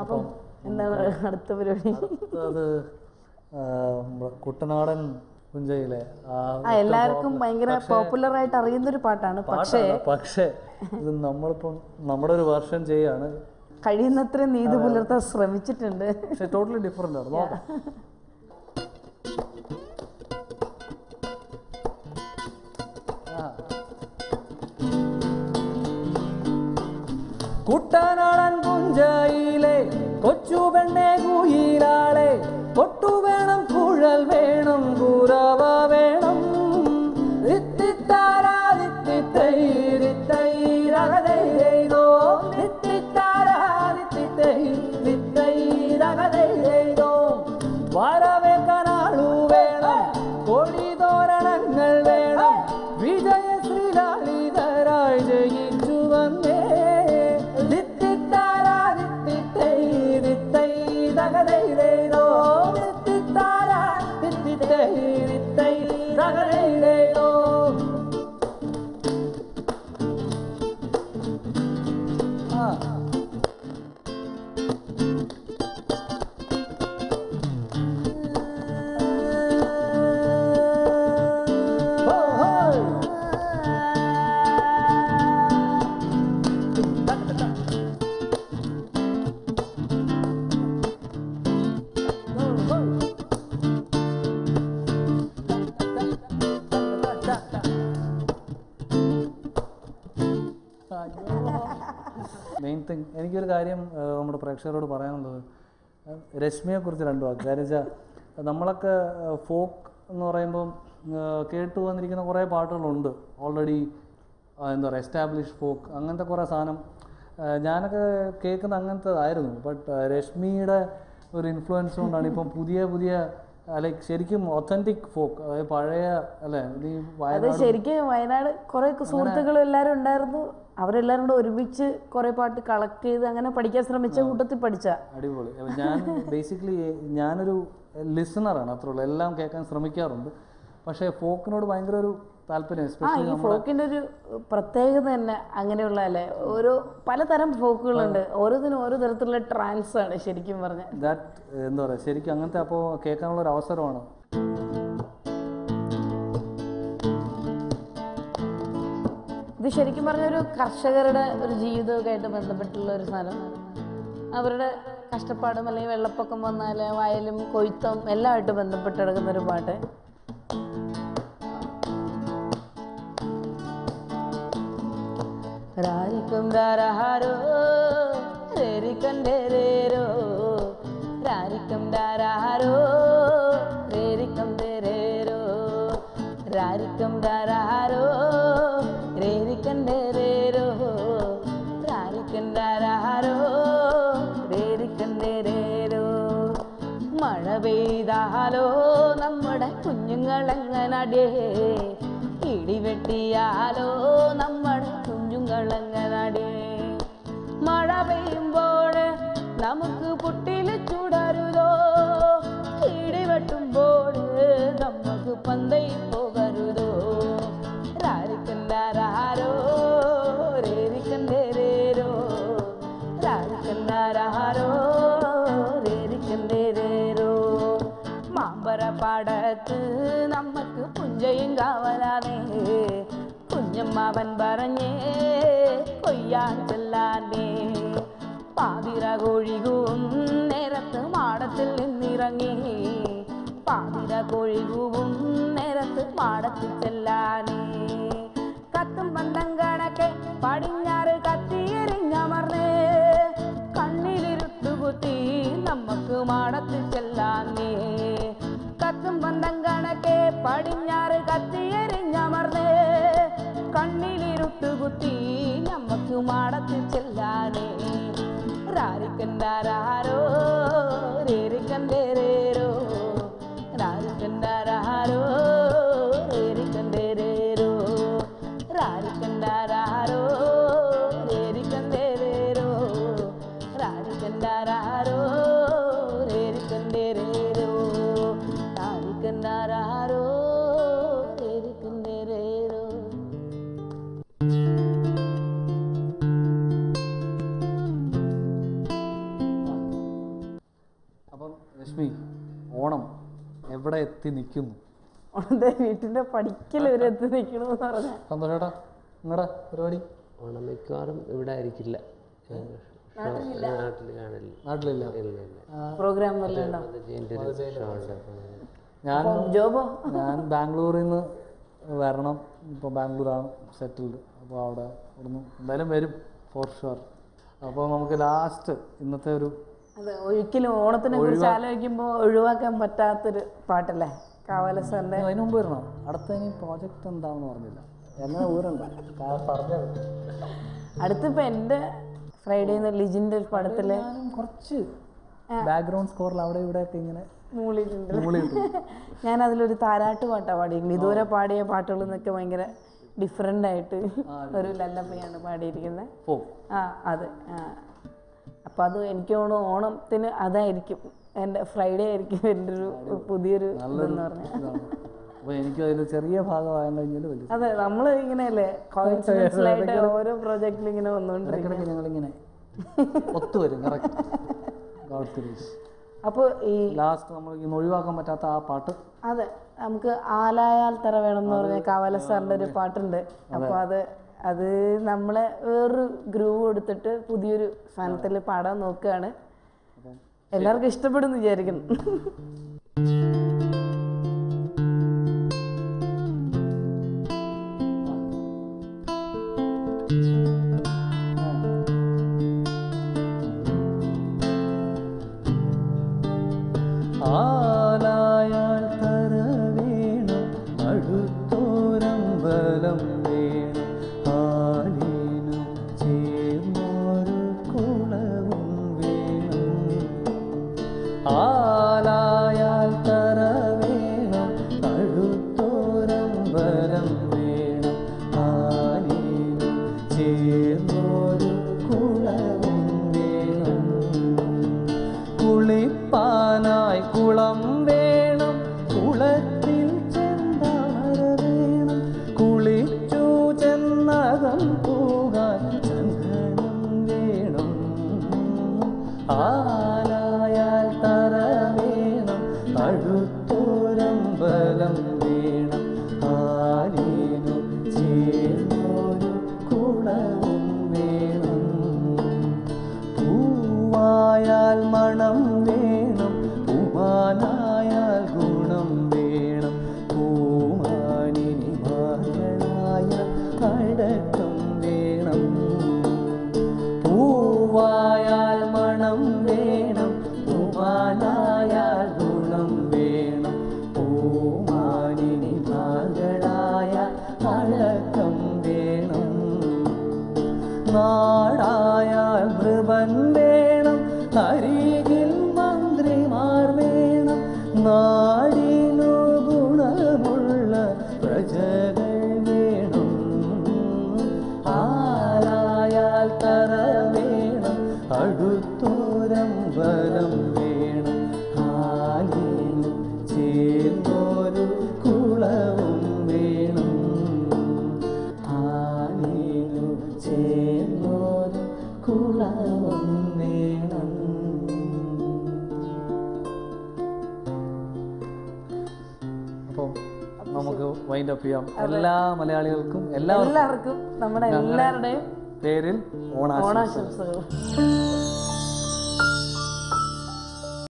അപ്പം എന്താണ് അടുത്ത പരിപാടി? അത് കുട്ടനാടൻ പുഞ്ചയിലെ എല്ലാവർക്കും ഭയങ്കര പോപ്പുലർ ആയിട്ട് അറിയുന്നൊരു പാട്ടാണ്. പക്ഷേ ഇത് നമ്മളിപ്പം നമ്മുടെ ഒരു വെർഷൻ ചെയ്യാണ്. കഴിയുന്നത്ര നീതി പുലർത്താൻ ശ്രമിച്ചിട്ടുണ്ട്. പക്ഷെ ടോട്ടലി ഡിഫറെന്റ് ആണ്. നോക്കാം. കുട്ടനാടൻ പുഞ്ചയിലെ കൊച്ചു പെണ്ണെ കുയിലാളെ കൊട്ടു വേണം കുഴൽ വേണം കുരവ വേണം വരവേക്കാനാളു വേണം കൊടിതോരണങ്ങൾ വേണം വിജയശ്രീലാളിതരായി ജയിച്ചു വന്നേ മെയിൻ തിങ് എനിക്കൊരു കാര്യം നമ്മുടെ പ്രേക്ഷകരോട് പറയാനുള്ളത്, രശ്മിയെക്കുറിച്ച് രണ്ടു വാക്ക്. കാര്യം വെച്ചാൽ നമ്മളൊക്കെ ഫോക്ക് എന്ന് പറയുമ്പം കേട്ടു വന്നിരിക്കുന്ന കുറേ പാട്ടുകളുണ്ട് ഓൾറെഡി, എന്താ പറയുക, എസ്റ്റാബ്ലിഷ് ഫോക്ക് അങ്ങനത്തെ കുറേ സാധനം ഞാനൊക്കെ കേൾക്കുന്ന അങ്ങനത്തെ ആയിരുന്നു. ബട്ട് രശ്മിയുടെ ഒരു ഇൻഫ്ലുവൻസ് കൊണ്ടാണ് ഇപ്പം പുതിയ പുതിയ ലൈക്ക് ശരിക്കും ഒത്തൻറ്റിക് ഫോക്ക്, അതായത് പഴയ അല്ലേ. അത് ശരിക്കും വയനാട് കുറേ സുഹൃത്തുക്കളും എല്ലാവരും ഉണ്ടായിരുന്നു. അവരെല്ലാവരും കൂടെ ഒരുമിച്ച് കുറേ പാട്ട് കളക്ട് ചെയ്ത് അങ്ങനെ പഠിക്കാൻ ശ്രമിച്ച കൂട്ടത്തിൽ പഠിച്ച അടിപൊളി. ഞാൻ ബേസിക്കലി ഞാനൊരു ലിസണറാണ്, അത്രേ ഉള്ളൂ. എല്ലാം കേൾക്കാൻ ശ്രമിക്കാറുണ്ട്. പക്ഷേ ഫോക്കിനോട് ഭയങ്കര ഒരു താല്പര്യം. ഈ ഫോക്കിൻ്റെ ഒരു പ്രത്യേകത തന്നെ അങ്ങനെയുള്ള അല്ലേ, ഓരോ പലതരം ഫോക്കുകളുണ്ട്, ഓരോന്നിനും ഓരോ തരത്തിലുള്ള ട്രാൻസ് ആണ് ശരിക്കും പറഞ്ഞാൽ. ദാറ്റ് എന്താ പറയുക, ശരിക്കും അങ്ങനത്തെ അപ്പോൾ കേൾക്കാനുള്ള ഒരു അവസരമാണ്. ഇത് ശരിക്കും പറഞ്ഞൊരു കർഷകരുടെ ഒരു ജീവിതമൊക്കെ ആയിട്ട് ബന്ധപ്പെട്ടുള്ള ഒരു സാധനമാണ്. അവരുടെ കഷ്ടപ്പാടും അല്ലെങ്കിൽ വെള്ളപ്പൊക്കം വന്നാൽ വയലും കൊയ്ത്തും എല്ലാമായിട്ട് ബന്ധപ്പെട്ട് കിടക്കുന്നൊരു പാട്ട്. രാരിക്കും രാരഹാരോ രേരിക്കം രേരേരോ രാരിക്കം രാരഹാരോ രേരിക്കം രേരേരോ രാരിക്കം രാരഹാരോ രേരിക്കം രേരേരോ രാരിക്കം രാരഹാരോ രേരിക്കം രേരേരോ. മഴ പെയ്താലോ നമ്മുടെ കുഞ്ഞുങ്ങളെങ്ങനടേ, ഇടിവെട്ടിയാലോ നമ്മുടെ കുഞ്ഞുങ്ങളെങ്ങനടേ. മഴ പെയ്യുമ്പോൾ നമുക്ക് പുട്ടിൽ ചുടരുതോ, ഇടിവെട്ടുമ്പോൾ നമുക്ക് പന്തയിൽ പോകരുതോ. രാരിക്കണ്ടാരോ രേരിക്കണ്ടേരോ രാരിക്കണ്ടാരോ രേരിക്കണ്ടേരോ. മാമ്പര പാടത്ത് നമുക്ക് പുഞ്ചയും കാവലാനേ, കുഞ്ഞമ്മാവൻ പറഞ്ഞേ കൊയ്യാൻ ചെല്ലാനേ. പാതിര കോഴികൂവും നേരത്ത് മാടത്തിൽ നിന്നിറങ്ങി, പാതിര കോഴികൂവും നേരത്ത് മാടത്തിൽ ചെല്ലാനേ. കത്തും പന്തം കണക്കെ പടിഞ്ഞാറ് കത്തിയെരിഞ്ഞമർന്നേ, കണ്ണിലിരുട്ടുകുത്തി നമുക്ക് മാടത്തിൽ ചെല്ലാനേ. കത്തും പന്തം കണക്കെ പടിഞ്ഞാറ് കത്തിയെരിഞ്ഞമർന്നേ, കണ്ണിലിരുട്ടുകുത്തി നമുക്ക് മാടത്തിൽ ചെല്ലാനേ. രാരിക്കണ്ടാരോ രേരിക്കണ്ടേരോ രാരിക്കണ്ടാരോ രേരിക്കണ്ടേരോ രാരിക്കണ്ടാരോ രേരിക്കണ്ടേരോ രാരിക്കണ്ടാരോ രേരിക്കണ്ടേരോ രാരിക്കണ്ടാരോ രേരിക്കണ്ടേരോ. രശ്മി, ഓണം എവിടെ എത്തി നിൽക്കുന്നു? ഓണത്തെ വീട്ടിൻ്റെ പഠിക്കൽ വരെ എത്തി നിൽക്കണമെന്ന് പറഞ്ഞാൽ. സന്തോഷേട്ടാ, നിങ്ങളുടെ പരിപാടി? ഓണം മിക്കവാറും ഇവിടെ ആയിരിക്കില്ല, നാട്ടിലില്ല. പ്രോഗ്രാം വല്ലതും ഞാൻ ബാംഗ്ലൂരിൽ നിന്ന് വരണം. ഇപ്പോൾ ബാംഗ്ലൂരാണ് സെറ്റിൽഡ്. അപ്പോൾ അവിടെ ഇവിടുന്ന് എന്തായാലും വരും ഫോർ ഷുവർ. അപ്പോൾ നമുക്ക് ലാസ്റ്റ് ഇന്നത്തെ ഒരു അതെ, ഒരിക്കലും ഓണത്തിനെ കുറിച്ച് ആലോചിക്കുമ്പോൾ ഒഴിവാക്കാൻ പറ്റാത്തൊരു പാട്ടല്ലേ കാവാല സാറിൻ്റെ. അതിന് മുമ്പ് വരണം. അടുത്ത ഇനി പ്രോജക്റ്റ് എന്താണെന്ന് പറഞ്ഞില്ല, എങ്ങനെ ഊരുണ്ട് പറഞ്ഞത്. അടുത്തിപ്പോൾ എൻ്റെ ഫ്രൈഡേ ലിജിൻ്റെ ഒരു പടത്തിൽ കുറച്ച് ബാക്ക്ഗ്രൗണ്ട് സ്കോറിൽ അവിടെ ഇവിടെയൊക്കെ ഇങ്ങനെ മൂളിയിട്ടുണ്ട്. ഞാൻ അതിലൊരു താരാട്ട് പാട്ടാണ് പാടിയിരിക്കുന്നത്. ഇതുവരെ പാടിയ പാട്ടുകളിൽ നിന്നൊക്കെ ഭയങ്കര ഡിഫറെൻ്റ് ആയിട്ട് ഒരു ലല്ലപ്പയാണ് പാടിയിരിക്കുന്നത്. ആ അതെ. അപ്പം അത് എനിക്ക് തോന്നുന്നു ഓണത്തിന് അതായിരിക്കും എൻ്റെ ഫ്രൈഡേ ആയിരിക്കും എൻ്റെ ഒരു പുതിയൊരു ഇതെന്ന് പറഞ്ഞാൽ. അപ്പോൾ എനിക്ക് അതിൽ ചെറിയ ഭാഗമാകാൻ കഴിഞ്ഞാൽ വലിയ. അതെ, നമ്മൾ ഇങ്ങനെയല്ലേ കോയിൻസിഡൻഷ്യലായിട്ട് ഓരോ പ്രോജക്റ്റിൽ ഇങ്ങനെ വന്നുകൊണ്ടിരിക്കും. ഞങ്ങളിങ്ങനെ ഒത്തുവരും. കറക്റ്റ്. അപ്പോൾ ഈ ലാസ്റ്റ് നമ്മൾ ഇന്ന് ഒഴിവാക്കാൻ പറ്റാത്ത ആ പാട്ട്. അതെ, നമുക്ക് ആലായാൽ തറ വേണം എന്ന് പറഞ്ഞ കാവാല സാറിൻ്റെ ഒരു പാട്ടുണ്ട്. അപ്പോൾ അത് നമ്മളെ വേറൊരു ഗ്രൂവ് കൊടുത്തിട്ട് പുതിയൊരു സാധനത്തിൽ പാടാൻ നോക്കുകയാണ്. എല്ലാവർക്കും ഇഷ്ടപ്പെടുമെന്ന് വിചാരിക്കുന്നു. ആലായാൽ തറ വേണം, അടുത്തോരമ്പലം വേണം, ആലിനു ചേർന്നൊരു കുളവും വേണം. ആലായാൽ തറ വേണം, അടുത്തോരമ്പലം വേണം, ആലിനു ചേർന്നൊരു കുളവും വേണം. കുളിപ്പാനായി കുളം വേണം, കുളത്തിൽ ചെന്താമര വേണം, കുളിച്ചു ചെന്നകം പോകാൻ ചന്ദനം വേണം. ആലായാൽ തറ വേണം, അടുത്തോരമ്പലം വേണം, ആലിനു ചേർന്നൊരു കുളവും വേണം. പൂവായാൽ മണം വേണം, പൂമാനായാൽ ഗുണം വേണം, പൂമാനിനി മകളായ അടക്കം വേണം. പൂവായാൽ മണം വേണം, പൂമാനായാൽ ഗുണം വേണം, പൂമാനിനി മകളായ അടക്കം വേണം. നാടായാൽ നൃപൻ വേണം, അരികിൽ മന്ത്രിമാർ വേണം, നാടിനു ഗുണമുള്ള പ്രജകൾ വേണം. ആലായാൽ തറ വേണം, അടുത്തോരമ്പലം വേണം, ആലിനു ചേർന്നൊരു കുളവും വേണം, ആലിനു ചേർന്നൊരു കുളവും വേണം. അപ്പോൾ നമുക്ക് വൈൻഡ് അപ്പ് ചെയ്യാം. എല്ലാ മലയാളികൾക്കും എല്ലാവർക്കും നമ്മുടെ എല്ലാവരുടെയും പേരിൽ ഓണാശംസകൾ. ഓണാശംസകൾ.